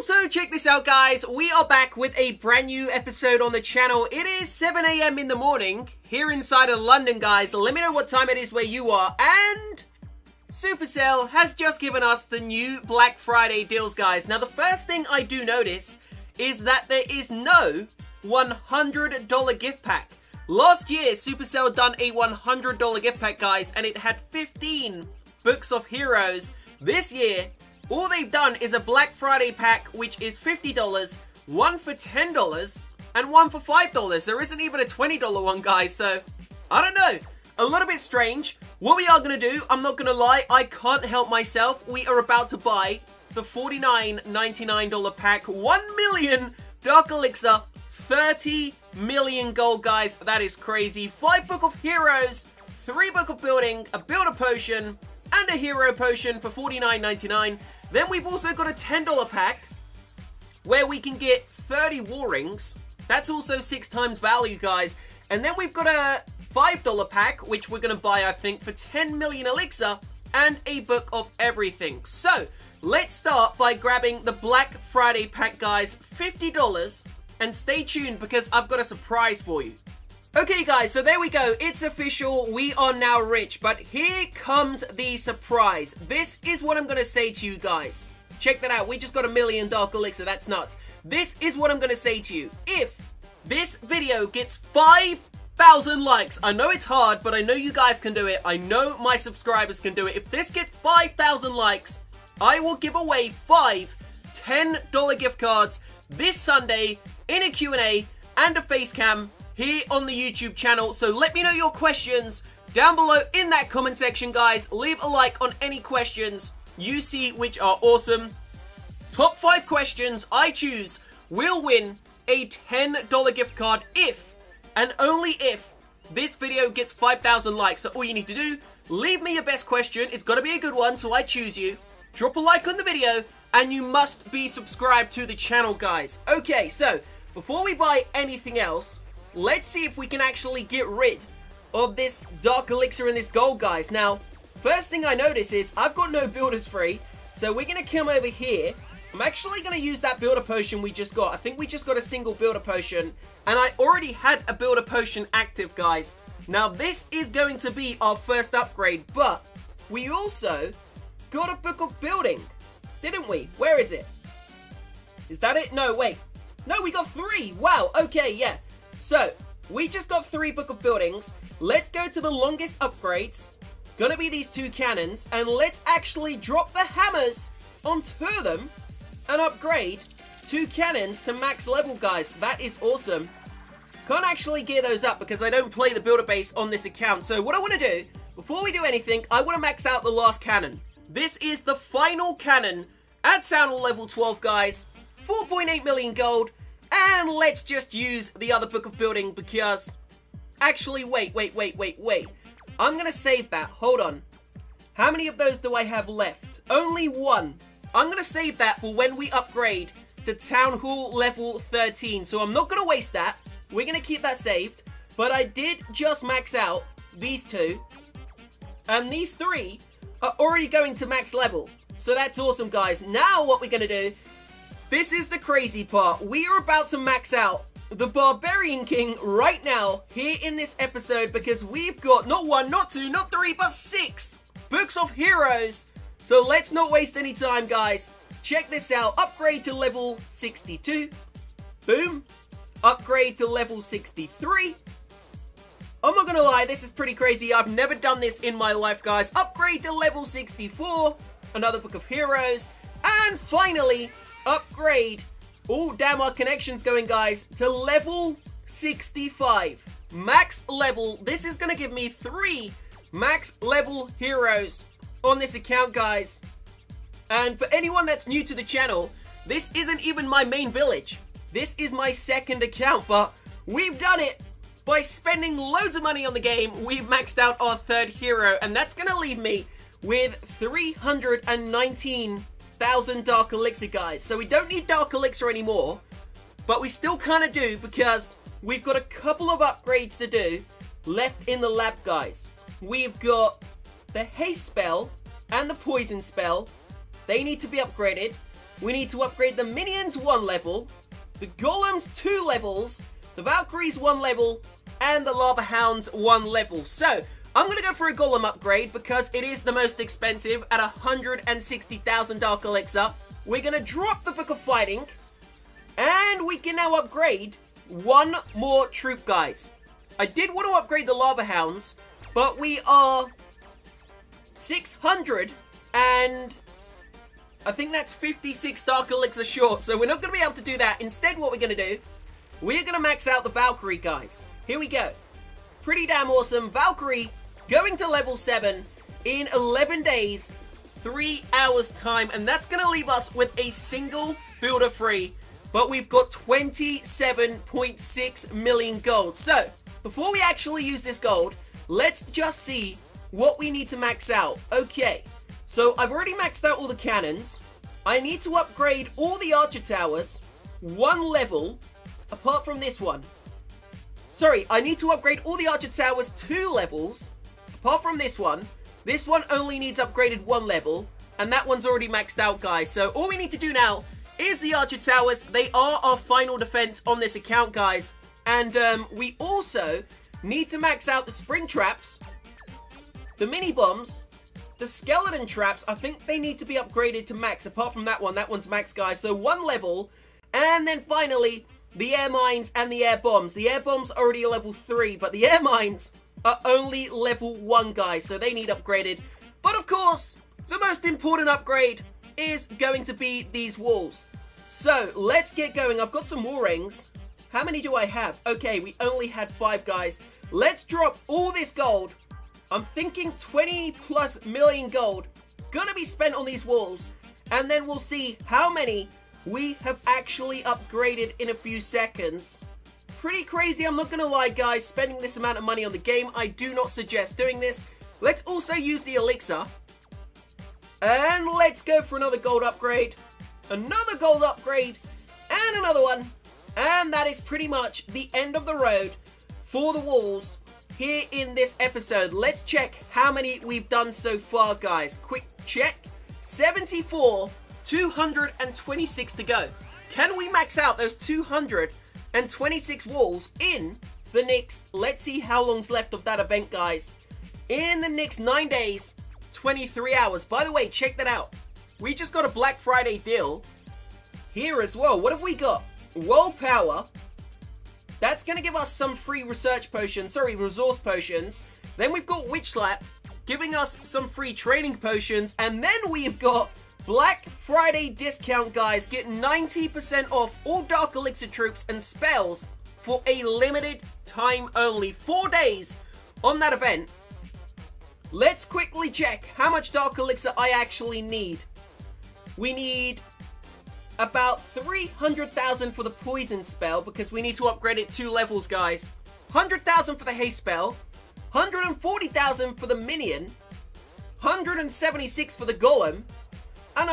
Also, check this out, guys. We are back with a brand new episode on the channel. It is 7 a.m. in the morning here inside of London, guys. Let me know what time it is where you are. And Supercell has just given us the new Black Friday deals, guys. Now, the first thing I do notice is that there is no $100 gift pack. Last year, Supercell done a $100 gift pack, guys, and it had 15 Books of Heroes. This year, all they've done is a Black Friday pack, which is $50, one for $10, and one for $5. There isn't even a $20 one, guys, so I don't know. A little bit strange. What we are going to do, I'm not going to lie, I can't help myself. We are about to buy the $49.99 pack, 1 million Dark Elixir, 30 million gold, guys. That is crazy. 5 Book of Heroes, 3 Book of Building, a Builder Potion, and a Hero Potion for $49.99. Then we've also got a $10 pack where we can get 30 War Rings. That's also 6 times value, guys. And then we've got a $5 pack, which we're going to buy, I think, for 10 million Elixir and a Book of Everything. So, let's start by grabbing the Black Friday pack, guys. $50. And stay tuned because I've got a surprise for you. Okay, guys, so there we go. It's official. We are now rich. But here comes the surprise. This is what I'm going to say to you guys. Check that out. We just got 1 million Dark Elixir. That's nuts. This is what I'm going to say to you. If this video gets 5,000 likes, I know it's hard, but I know you guys can do it. I know my subscribers can do it. If this gets 5,000 likes, I will give away 5 $10 gift cards this Sunday in a Q&A and a face cam here on the YouTube channel. So let me know your questions down below in that comment section, guys. Leave a like on any questions you see which are awesome. Top 5 questions I choose will win a $10 gift card if, and only if, this video gets 5,000 likes. So all you need to do, leave me your best question. It's got to be a good one, so I choose you. Drop a like on the video, and you must be subscribed to the channel, guys. Okay, so before we buy anything else, let's see if we can actually get rid of this Dark Elixir and this gold, guys. Now, first thing I notice is I've got no builders free, so we're going to come over here. I'm actually going to use that Builder Potion we just got. I think we just got a single Builder Potion, and I already had a Builder Potion active, guys. Now, this is going to be our first upgrade, but we also got a Book of Building, didn't we? Where is it? Is that it? No, wait. No, we got 3. Wow, okay, yeah. So, we just got 3 Book of Buildings. Let's go to the longest upgrades. Gonna be these 2 cannons. And let's actually drop the hammers onto them and upgrade 2 cannons to max level, guys. That is awesome. Can't actually gear those up because I don't play the builder base on this account. So, what I want to do, before we do anything, I want to max out the last cannon. This is the final cannon at Town Hall level 12, guys. 4.8 million gold. And let's just use the other Book of Building because... Actually, wait. I'm going to save that. Hold on. How many of those do I have left? Only 1. I'm going to save that for when we upgrade to Town Hall level 13. So I'm not going to waste that. We're going to keep that saved. But I did just max out these 2. And these 3 are already going to max level. So that's awesome, guys. Now what we're going to do... This is the crazy part. We are about to max out the Barbarian King right now here in this episode because we've got not 1, not 2, not 3, but 6 Books of Heroes. So let's not waste any time, guys. Check this out. Upgrade to level 62. Boom. Upgrade to level 63. I'm not going to lie, this is pretty crazy. I've never done this in my life, guys. Upgrade to level 64. Another Book of Heroes. And finally... upgrade, oh damn, our connection's going, guys, to level 65. Max level. This is going to give me 3 max level heroes on this account, guys. And for anyone that's new to the channel, this isn't even my main village. This is my second account, but we've done it. By spending loads of money on the game, we've maxed out our 3rd hero, and that's going to leave me with 319,000 Dark Elixir, guys. So we don't need Dark Elixir anymore, but we still kind of do because we've got a couple of upgrades to do left in the lab, guys. We've got the haste spell and the poison spell. They need to be upgraded. we need to upgrade the minions 1 level, the golems 2 levels, the Valkyries 1 level, and the Lava Hounds 1 level. So, I'm going to go for a golem upgrade because it is the most expensive at 160,000 Dark Elixir. We're going to drop the Book of Fighting, and we can now upgrade 1 more troop, guys. I did want to upgrade the Lava Hounds, but we are 600 and I think that's 56 Dark Elixir short, so we're not going to be able to do that. Instead, what we're going to do, we're going to max out the Valkyrie, guys. Here we go. Pretty damn awesome. Valkyrie going to level 7 in 11 days, 3 hours time, and that's going to leave us with a single builder free, but we've got 27.6 million gold. So, before we actually use this gold, let's just see what we need to max out. Okay, so I've already maxed out all the cannons. I need to upgrade all the archer towers 1 level, apart from this one. Sorry, I need to upgrade all the archer towers 2 levels, apart from this one. This one only needs upgraded 1 level, and that one's already maxed out, guys. So all we need to do now is the archer towers. They are our final defense on this account, guys. And we also need to max out the spring traps, the mini bombs, the skeleton traps. I think they need to be upgraded to max. Apart from that one's max, guys. So 1 level. And then finally, the air mines and the air bombs. The air bombs are already a level 3, but the air mines are only level 1, guys. So they need upgraded. But of course, the most important upgrade is going to be these walls. So let's get going. I've got some wall rings. How many do I have? Okay, we only had 5, guys. Let's drop all this gold. I'm thinking 20+ million gold gonna be spent on these walls, and then we'll see how many we have actually upgraded in a few seconds. Pretty crazy, I'm not gonna lie, guys, spending this amount of money on the game. I do not suggest doing this. Let's also use the elixir, and let's go for another gold upgrade, another gold upgrade, and another one. And that is pretty much the end of the road for the walls here in this episode. Let's check how many we've done so far, guys. Quick check. 74, 226 to go. Can we max out those 226 walls in the next, let's see how long's left of that event, guys. In the next 9 days, 23 hours. By the way, check that out. We just got a Black Friday deal here as well. What have we got? World Power. That's going to give us some free resource potions. Then we've got Witch Slap, giving us some free training potions. And then we've got Black Friday discount, guys. Get 90% off all Dark Elixir troops and spells for a limited time only. 4 days on that event. Let's quickly check how much Dark Elixir I actually need. We need about 300,000 for the poison spell because we need to upgrade it 2 levels, guys. 100,000 for the haste spell, 140,000 for the minion, 176 for the golem, and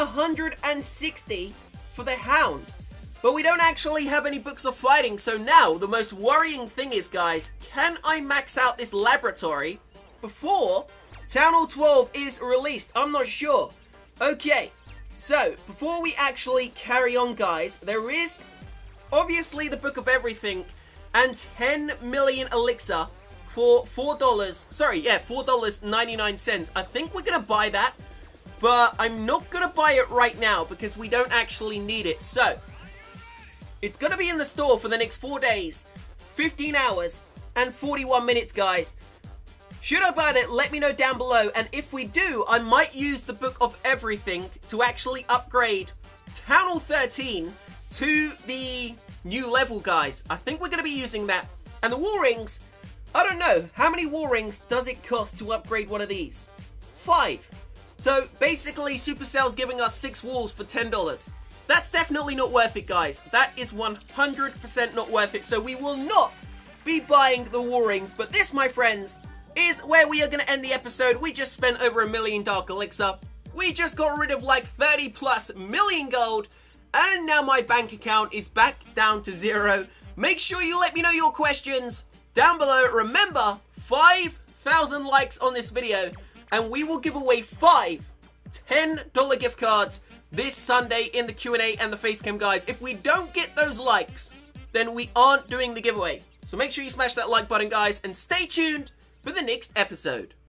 160 for the hound. But we don't actually have any books of fighting, so now the most worrying thing is, guys, can I max out this laboratory before Town Hall 12 is released? I'm not sure. Okay. So, before we actually carry on, guys, there is obviously the Book of Everything and 10 million elixir for $4. Sorry, yeah, $4.99. I think we're going to buy that, but I'm not going to buy it right now because we don't actually need it. So, it's going to be in the store for the next 4 days, 15 hours, and 41 minutes, guys. Should I buy that? Let me know down below. And if we do, I might use the Book of Everything to actually upgrade Town Hall 13 to the new level, guys. I think we're going to be using that. And the wall rings, I don't know. How many wall rings does it cost to upgrade one of these? 5. So basically, Supercell's giving us 6 walls for $10. That's definitely not worth it, guys. That is 100% not worth it. So we will not be buying the wall rings. But this, my friends, is where we are going to end the episode. We just spent over 1 million Dark Elixir. We just got rid of like 30+ million gold. And now my bank account is back down to 0. Make sure you let me know your questions down below. Remember, 5,000 likes on this video and we will give away 5 $10 gift cards this Sunday in the Q&A and the Facecam, guys. If we don't get those likes, then we aren't doing the giveaway. So make sure you smash that like button, guys, and stay tuned for the next episode.